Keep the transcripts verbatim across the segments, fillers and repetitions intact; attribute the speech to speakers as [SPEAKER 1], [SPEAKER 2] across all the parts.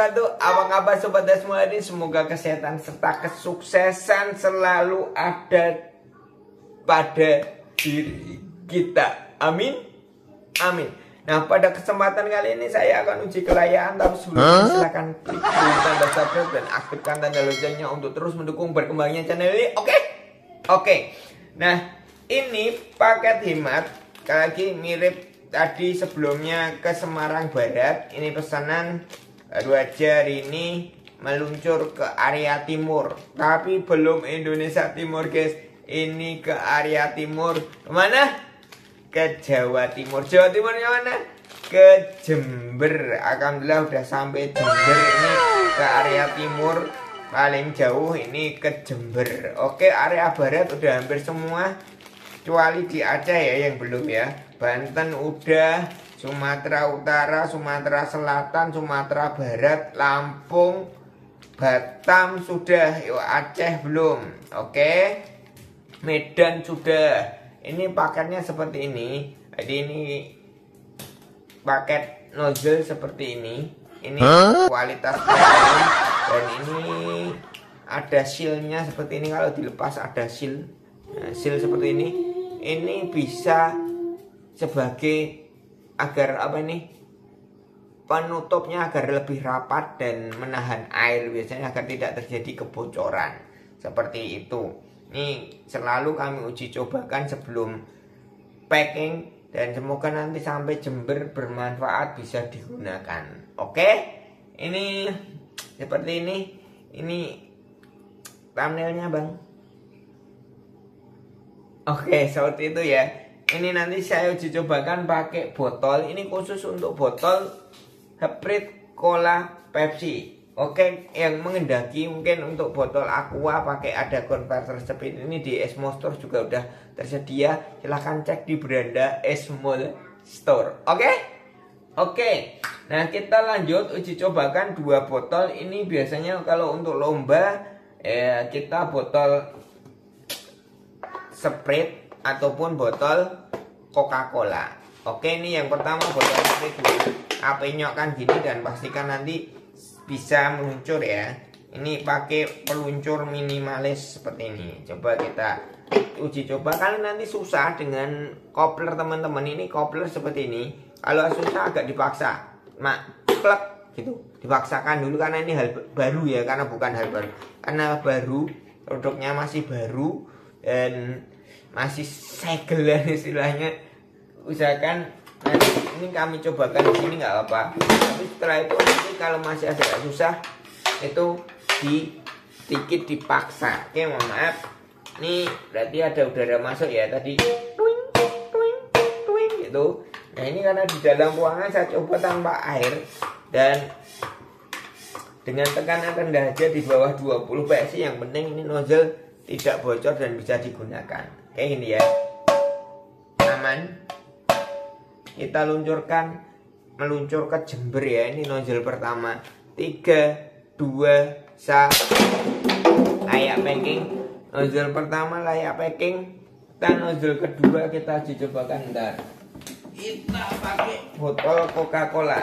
[SPEAKER 1] wabarakatuh. Apa kabar sobat Dasmuladi? Semoga kesehatan serta kesuksesan selalu ada pada diri kita. Amin. Amin. Nah, pada kesempatan kali ini saya akan uji kelayaan. Tapi sebelumnya silahkan klik tanda subscribe dan aktifkan tanda loncengnya untuk terus mendukung berkembangnya channel ini. Oke? Okay? Oke. Okay. Nah, ini paket hemat. Sekali lagi mirip tadi sebelumnya ke Semarang Barat. Ini pesanan baru aja hari ini meluncur ke area timur. Tapi belum Indonesia Timur, guys. Ini ke area timur. Kemana? Ke Jawa Timur. Jawa Timurnya mana? Ke Jember. Alhamdulillah udah sampai Jember. Ini ke area timur. Paling jauh ini ke Jember. Oke, area barat udah hampir semua. Kecuali di Aceh ya yang belum ya. Banten udah, Sumatera Utara, Sumatera Selatan, Sumatera Barat, Lampung, Batam sudah. Yo, Aceh belum. Oke. Medan sudah. Ini paketnya seperti ini. Jadi ini paket nozzle seperti ini. Ini huh? Kualitas premium. Dan ini ada sealnya seperti ini. Kalau dilepas ada seal. Nah, seal seperti ini. Ini bisa sebagai agar apa ini? Penutupnya agar lebih rapat dan menahan air. Biasanya agar tidak terjadi kebocoran. Seperti itu. Ini selalu kami uji cobakan sebelum packing. Dan semoga nanti sampai Jember bermanfaat, bisa digunakan. Oke. Ini seperti ini. Ini thumbnailnya bang. Oke, seperti itu ya. Ini nanti saya uji cobakan pakai botol. Ini khusus untuk botol hybrid cola Pepsi. Oke, yang mengendaki mungkin untuk botol aqua pakai ada converter speed. Ini di Esmo Store juga udah tersedia. Silahkan cek di beranda Esmo Store. Oke? Oke. Nah, kita lanjut uji cobakan dua botol. Ini biasanya kalau untuk lomba eh, kita botol Sprite ataupun botol Coca-Cola. Oke, ini yang pertama botol Sprite dulu. Api nyokkan gini dan pastikan nanti bisa meluncur ya. Ini pakai peluncur minimalis seperti ini. Coba kita uji coba. Kalian nanti susah dengan kopler teman-teman. Ini kopler seperti ini. Kalau susah agak dipaksa, mak plek gitu. Dipaksakan dulu karena ini hal baru ya. Karena bukan hal baru. Karena baru, produknya masih baru dan masih segelan istilahnya. Usahakan nanti ini kami cobakan di sini nggak apa-apa. Tapi setelah itu nanti kalau masih ada susah itu di sedikit dipaksa. Oke, mohon maaf. Ini berarti ada udara masuk ya tadi. Tuing, tuing, tuing, gitu. Nah ini karena di dalam ruangan saya coba tanpa air dan dengan tekanan rendah aja di bawah dua puluh P S I. Yang penting ini nozzle tidak bocor dan bisa digunakan. Kayak gini ya. Aman. Kita luncurkan, meluncur ke Jember ya. Ini nozzle pertama. Tiga, dua, satu. Layak packing. Nozzle pertama layak packing. Dan nozzle kedua kita uji cobakan ntar. Kita pakai botol Coca-Cola.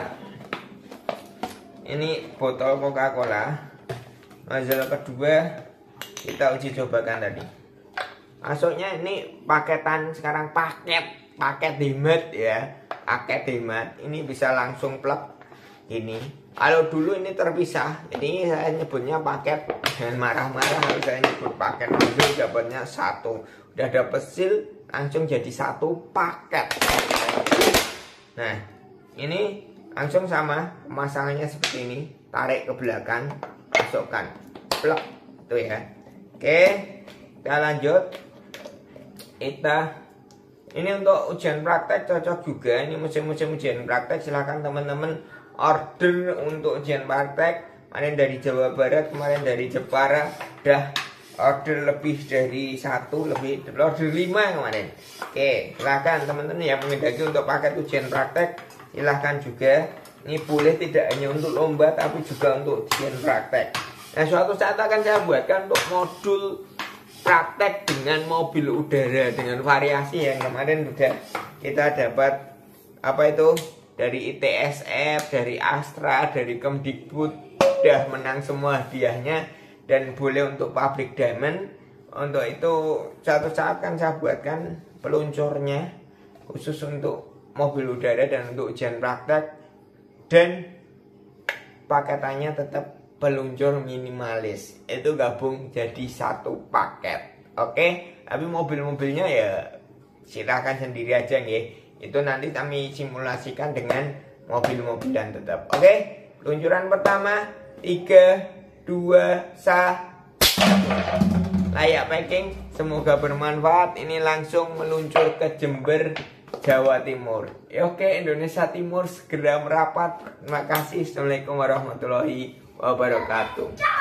[SPEAKER 1] Ini botol Coca-Cola. Nozzle kedua kita uji cobakan tadi. Masuknya ini paketan sekarang paket. Paket hemat ya. Paket hemat ini bisa langsung plug ini. Kalau dulu ini terpisah, ini saya nyebutnya paket. Jangan marah-marah kalau saya nyebut paket. Dulu dapatnya satu, udah dapet seal langsung jadi satu paket. Nah ini langsung sama pemasangannya seperti ini. Tarik ke belakang, masukkan plug itu ya. Oke, kita lanjut. Kita ini untuk ujian praktek cocok juga. Ini musim-musim ujian praktek. Silahkan teman-teman order untuk ujian praktek. Kemarin dari Jawa Barat, kemarin dari Jepara. Udah order lebih dari satu, lebih order lima kemarin. Oke, silahkan teman-teman yang menghendaki untuk paket ujian praktek. Silahkan juga. Ini boleh tidak hanya untuk lomba tapi juga untuk ujian praktek. Nah, suatu saat akan saya buatkan untuk modul praktek dengan mobil udara dengan variasi yang kemarin udah kita dapat apa itu dari I T S F, dari Astra, dari Kemdikbud udah menang semua hadiahnya dan boleh untuk public diamond. Untuk itu suatu saat kan saya buatkan peluncurnya khusus untuk mobil udara dan untuk ujian praktek, dan paketannya tetap peluncur minimalis, itu gabung jadi satu paket. Oke, tapi mobil-mobilnya ya silakan sendiri aja nggih. Itu nanti kami simulasikan dengan mobil-mobilan tetap. Oke, peluncuran pertama tiga dua satu. Layak packing, semoga bermanfaat. Ini langsung meluncur ke Jember, Jawa Timur. Ya, oke, Indonesia Timur segera merapat. Terima kasih. Assalamualaikum warahmatullahi wabarakatuh.